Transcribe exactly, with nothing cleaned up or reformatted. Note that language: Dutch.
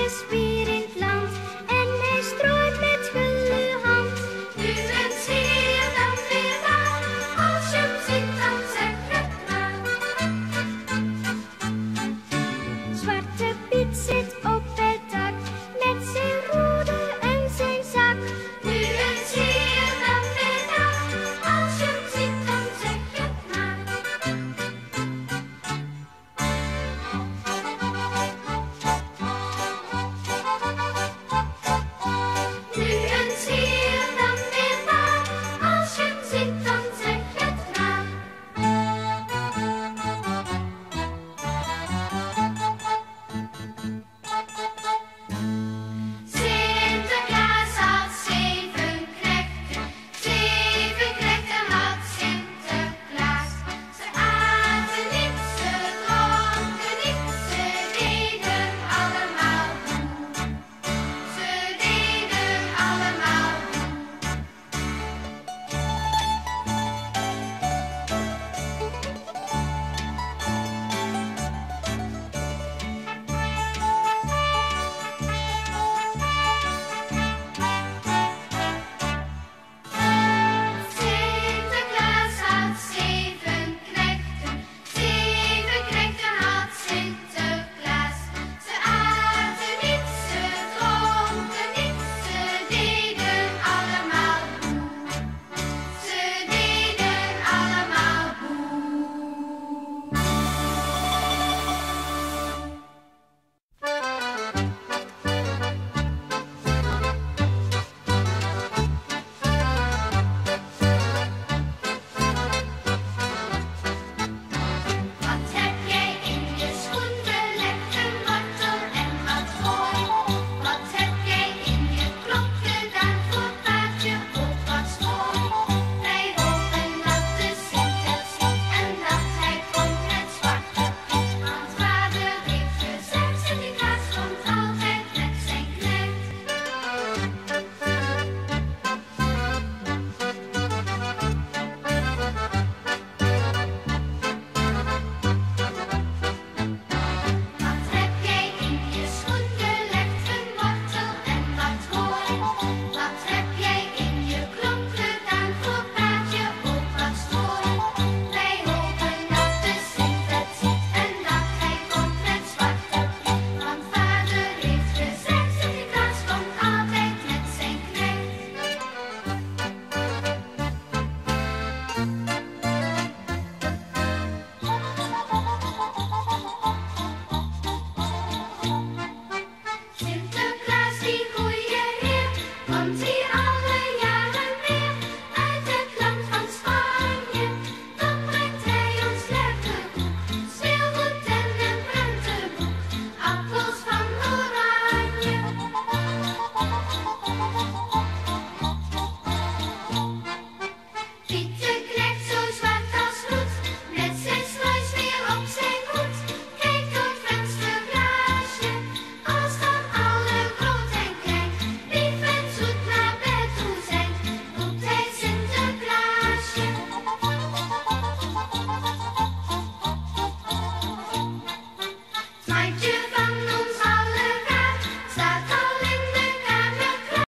is weer in het land en hij strooit met gulle hand. Nu eens hier, dan weer daar, als je hem ziet dan zeg het maar. Zwarte Piet zit op het dak met zijn rode en zijn zak. Nu eens hier, dan weer daar, als je hem ziet dan zeg het maar. Nu eens hier, dan weer daar, als je hem ziet dan zeg het maar. Sinterklaas had zeven knechten, zeven knechten had Sinterklaas. Ze aten niet, ze dronken niet, ze deden allemaal moe. Ze deden allemaal moe. Sinterklaas had zeven knechten, zeven knechten had Sinterklaas. Ze aten niet, ze dronken niet, ze deden allemaal moe. Ze deden allemaal moe. Wat heb jij in je schoenen? Leg een wortel en wat gooi. Wat heb jij in je klok gedaan voor paardje? Ook wat mooi. Wij hopen dat de Sint het ziet en dat hij komt met Zwarte Piet. Want vader heeft gezegd, Sinterklaas komt altijd met zijn knecht. Wat heb jij in je schoenen? Leg een wortel en wat gooi. Wat heb jij in je klok gedaan voor paardje? Ook wat mooi. Wij hopen dat de Sint het ziet en dat hij komt met Zwarte Piet. Want vader heeft gezegd, Sinterklaas komt altijd met zijn knecht. Sinterklaas, die goeie heer, komt hier alle jaren weer uit het land van Spanje. Dan brengt hij ons lekker koek, speelgoed en een prentenboek, appels van oranje. Pieterknecht zo zwart als roet, met zijn sluis weer op zijn hoed. Kijk door het vensterglaasje, als dan alle groot en klein lief en zoet naar bed toe zijn, roept hij Sinterklaasje. Het mandje